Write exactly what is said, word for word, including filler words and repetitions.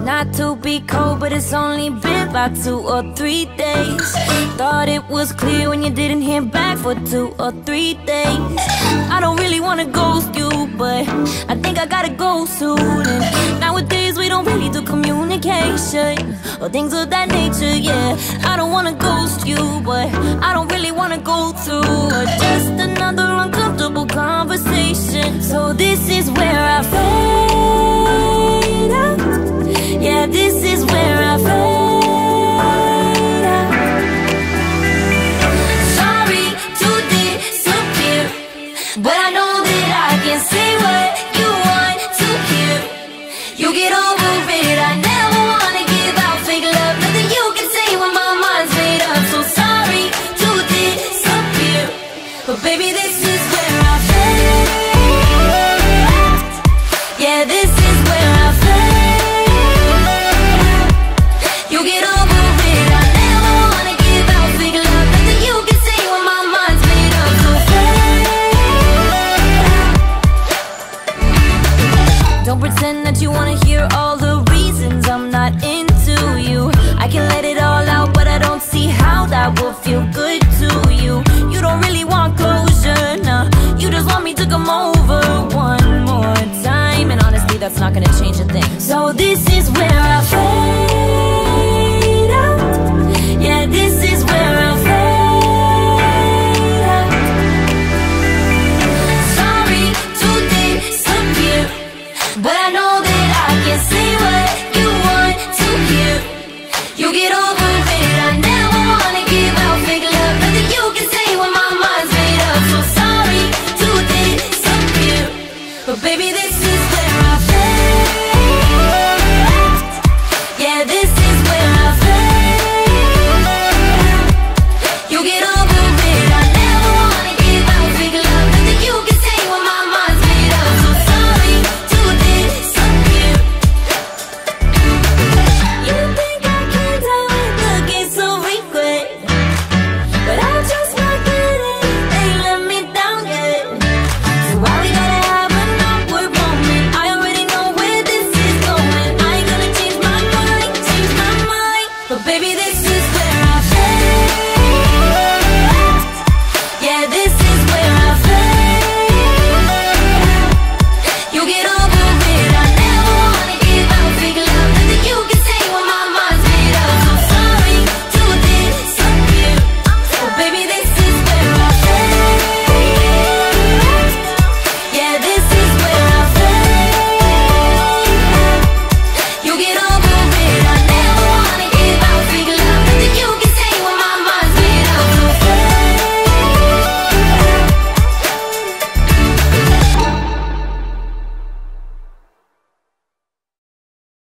Not to be cold, but it's only been about two or three days. Thought it was clear when you didn't hear back for two or three days. I don't really wanna ghost you, but I think I gotta go soon. And nowadays we don't really do communication or things of that nature, yeah. I don't wanna ghost you, but I don't really wanna go through just another uncomfortable conversation. So this is where I fade out. Yeah, this is where I fade out. Sorry to disappear, but I know that I can say what you want to hear. You get over it, I never wanna give out fake love. Nothing you can say when my mind's made up. So sorry to disappear, but baby, this is where I fade out. Yeah, this is where I fade. You get over it, I never wanna give out fake love. Nothing you can say when my mind's made up. So fade out. Don't pretend that you wanna hear all the reasons I'm not into you. I can let it all out, but I don't see how that will feel good to you. You don't really want closure, nah. You just want me to come over one more time, and honestly, that's not gonna change a thing. So this is where I fade out. Yeah, this is where I fade out. Sorry to disappear, but I know that I can say what